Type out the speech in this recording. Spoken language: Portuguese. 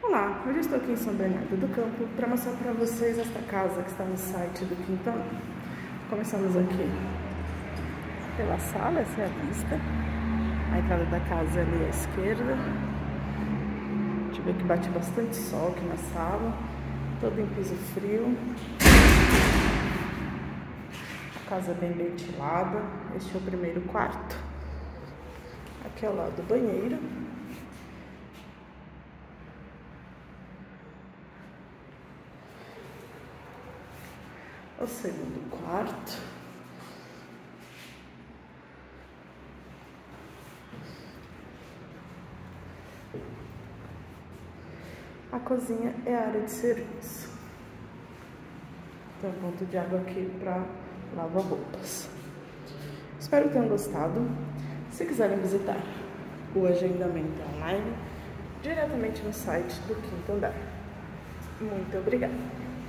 Olá, hoje eu estou aqui em São Bernardo do Campo para mostrar para vocês esta casa que está no site do Quintão. Começamos aqui pela sala, essa é a vista. A entrada da casa ali à esquerda. A gente vê que bate bastante sol aqui na sala, todo em piso frio. A casa é bem ventilada. Este é o primeiro quarto. Aqui ao lado do banheiro. O segundo quarto. A cozinha é a área de serviço. Tem um ponto de água aqui para lavar roupas. Espero que tenham gostado. Se quiserem visitar o agendamento online, diretamente no site do Quinto Andar. Muito obrigada!